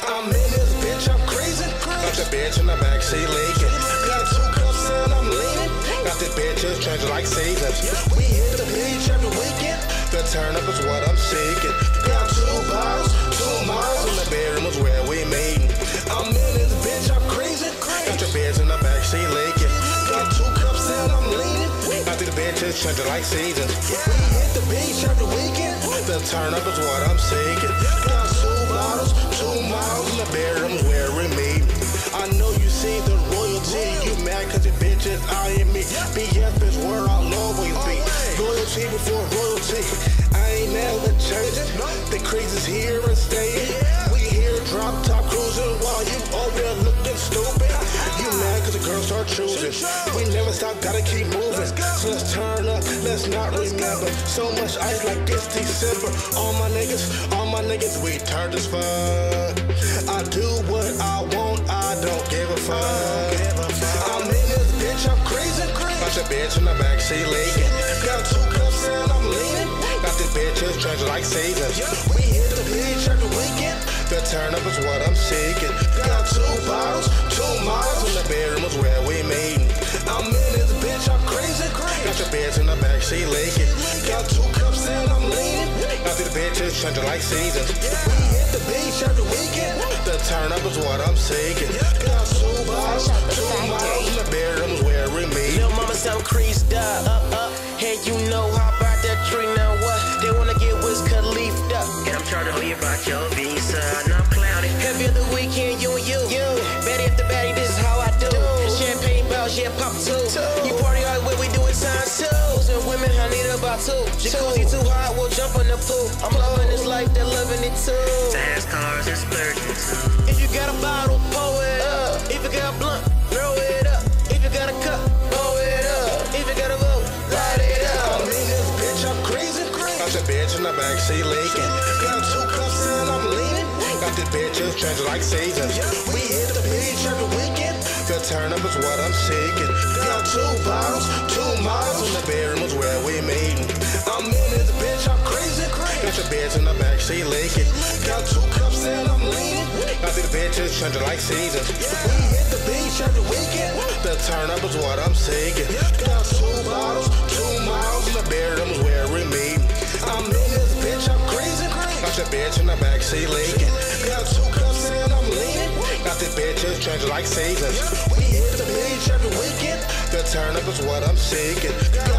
I'm in this bitch, I'm crazy. Got the bitch in the backseat leaking. Got 2 cups and I'm leaning. Got the bitches changing like seasons. We hit the beach every weekend. The turn up is what I'm seeking. Got 2 bottles, 2 miles in the bedroom is where we meeting. I'm in this bitch, I'm crazy. Got the bitch in the backseat leaking. Got 2 cups and I'm leaning. Got the bitches changing like seasons. We hit the beach every weekend. The turn up is what I'm seeking. Got 2 bottles, 2 miles in the bedroom is where we meeting. I know you see the royalty. You mad cause your bitches eyeing me. BF is where I'll always be. Loyalty before royalty. I ain't never changing. The crazies here and staying. We here drop top cruising while you over there looking stupid. You mad cause the girls start choosing. We never stop, gotta keep moving. So let's turn up, let's not remember. So much ice like it's December. All my niggas, we turned as fuck. I do what I want, I don't give a fuck. I'm in this bitch, I'm crazy. Got the bitch in the backseat leaking. Got 2 cups and I'm leaning. Got the bitches changing like seasons. We hit the beach every weekend. The turn up is what I'm seeking. Got 2 bottles, 2 miles in the bedroom is where we meeting. I'm in this bitch, I'm crazy. Got the bitch in the backseat leaking. Got 2 cups and I'm leaning. Got the bitches changing like seasons. We hit the beach every weekend. The turn up is what I'm seeking. Got 2 bottles, 2 miles in the bedroom is where we meet. Lil' mama sound creased up. Hey, you know how about that tree now what? They wanna get Wiz Khalifa up. And I'm trying to hold you about your visa. And I'm clowning. Every other weekend, you and you. Baddie after baddie, this is how I do. Champagne bottles, yeah, pop 2. You party hard when we do it times 2s. And women, I need about 2. Jacuzzi too hot, we'll jump in the pool. I'm loving this life, they're loving it too. Fast cars and splurging too. If you got a bottle, pour it up. If you got a blunt, throw it up. If you got a cup, blow it up. If you got a vote, light it up. I'm in this bitch, I'm crazy. Got the bitch in the backseat leaking. Got 2 cups and I'm leaning. Got the bitches changing like seasons. We hit the beach every weekend. The turn up is what I'm seeking. Got 2 bottles, 2 miles in the bedroom is where we meeting. I'm in this bitch, I'm crazy. Got the bitch in the backseat leaking. Got 2 cups and I'm leaning. Got the bitches changing like seasons. We hit the beach every weekend. The turn up is what I'm seeking. Got 2 bottles, 2 miles in the bedroom is where we meeting. I'm in this bitch, I'm crazy. Got the bitch in the backseat leaking. Got 2 cups and I'm leaning. Got the bitches changing like seasons. We hit the beach every weekend. The turn up is what I'm seeking.